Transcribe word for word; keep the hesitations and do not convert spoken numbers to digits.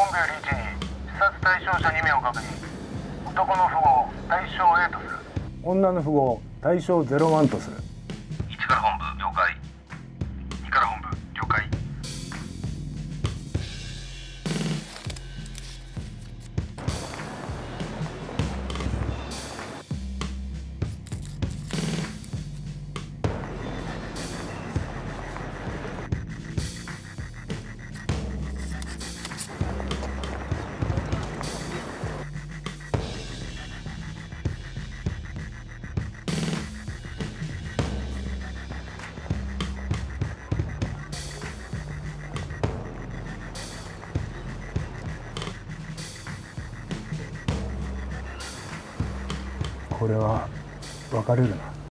部よりいちに視察対象者にめいを確認。男の符号対象 A とする。 女の符号対象ゼロいちとする。 いちから本部了解。にから本部了解。 これは別れるな。